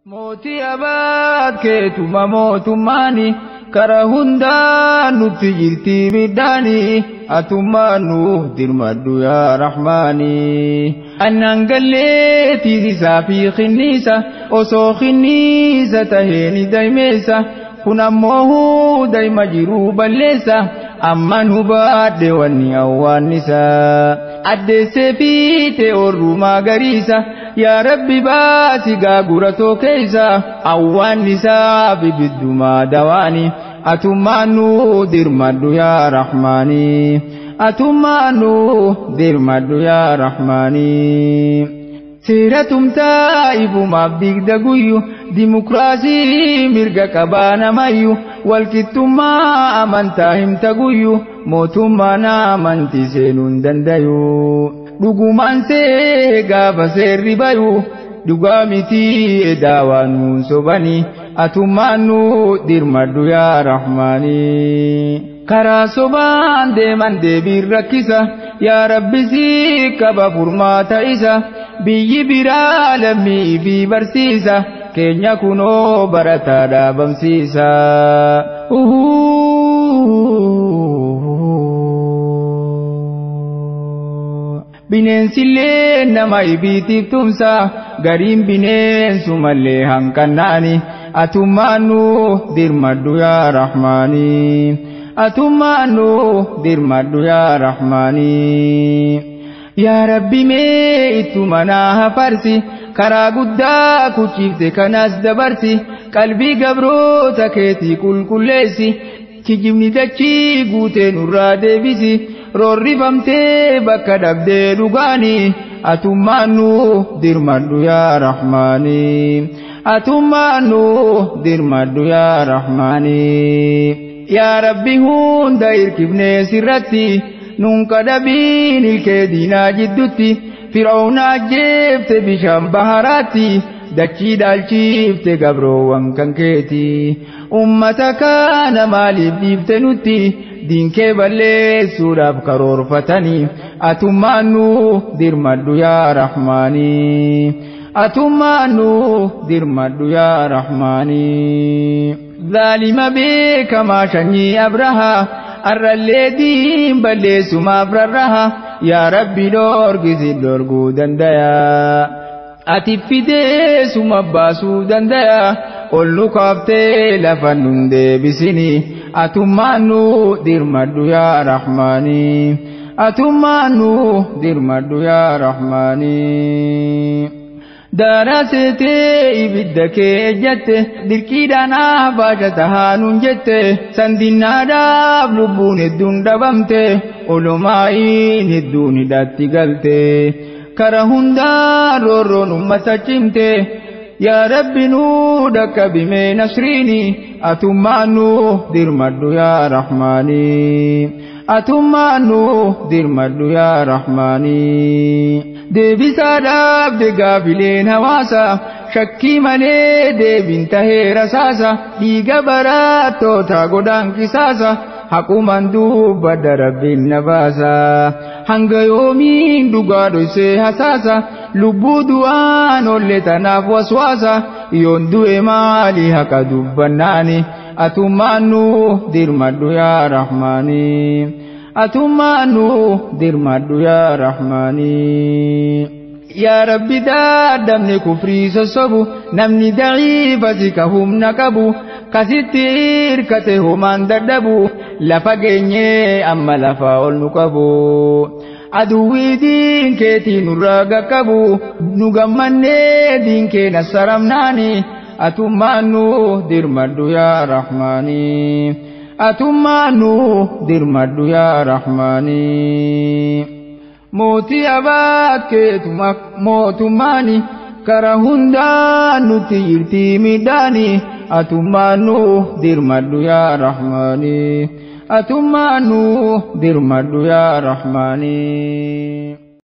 Mootii abaat keetuma mootummaani karaa hundaan nutti jirti midhaani atummaan nuuf dirmadhu yaa rahmaani. Annaan gallee tiisisaa fi kinniisa osoo kinniisa taheeni daymeessa kun ammoo dayma jiruu balleessa amman hubaadhe wanni awwaannisa addeessee fiite orruu magariisa. يا ربي باسي غاغورتو كيسا اوان نساء ببدما دواني اتمانو درمدو يا رحماني اتمانو درمدو يا رحماني سيرتم تائب مابديك دغيو ديمقراسي مرغا كبانا مايو والكتم ما امنتهم تغيو موتما نامنتي سينون دندايو Dugumaan see gaafa seerri bayu dhugaa miti daawaan sobani atummaan nu dirmadhu yaa rahmaani. Karaa sobaan deeman deebiin rakkisa yaa rabbisi qaba furmaata isa biyyi biraa lammii fi barsiisa keenya kunoo barataa dhaabamsiisa. Bineensillee nama ibiitiif tumsa gariin bineensumallee hanqannaani atummaan nu dirmadhu yaa rahmaani atummaan nu dirmadhu yaa rahmaani. Yaa rabbi mee ittuma naa hafarsi karaa guddaa kuchiifte kanas dabarsi qalbii gabroota keetii qulqulleessi kijibni dachii guutee nurraa deebisi. Rorrifamtee bakka dhabdee dhugaani atummaan nu dirmadhu yaa rahmaani atummaan nu dirmadhu yaa rahmaani. Yaa rabbi hunda irkifnee sirratti nun qadabiin ilkee diinaa jiddutti fir'auna ajjeefte bishaan baharaatti dachii dhaalchiifte gabroowwan kan keeti ummata kana maaliif dhiifte nutti diinkee balleessuudhaaf karoorfatanii atummaan nu dirmadhu yaa rahmaani atummaan nu dirmadhu yaa rahmaani. Zaalima beekamaa shanyii abrahaa arrallee diin balleessumaaf rarraha yaa rabbi dhoorgisi dhoorguu dandaya ati fidee suma baasuu dandaya ol nu kaaftee lafa nun deebisini atummaan nu dirmadhu yaa rahmaani atummaan nu dirmadhu yaa rahmaani. Daaraasetee ibidda kee ejjatte dirqiidhaan afaasha tahaa nun jette sandinnaadhaaf lubbuun hedduun dhabamte olomaa'iin hedduun hidhatti galte kara hundaan roorroon ummata cimte yaa rabbi nu dhaqqabimee nasriini atummaan nu dirmadhu yaa rahmaani atummaan nu dirmadhu yaa rahmaani. Deebisaadhaaf gaafileen hawaasa shakkii malee deebiin tahee rasaasa dhiiga barattoota godhaan qisaasa haqumaan dubbadha rabbiin na baasa hanga yoomiin dhugaa dhoysee hasaasa lubbuu du'aan olle tanaaf waswaasa yoon du'e maali haqa dubbannaani atummaan nu dirmadhu yaa rahmaani atummaan nu dirmadhu yaa rahmaani. Yaa rabbi daadamne kufrii sossobu namni daciifa si ka humna qabu kasitti hirkate homaan dadhabu lafa geenyee amma lafa ol nu qabu aduwwii diin keetii nurraa qaqqabu nu gammannee diin kee nassaramnaani atummaan nu dirmadhu yaa rahmaani atummaan nu dirmadhu yaa rahmaani. Mootii abaat keetuma mootummaani karaa hundaan nutti jirti midhaani atummaan nu dirmadhu yaa rahmaani atummaan nu dirmadhu yaa rahmaani.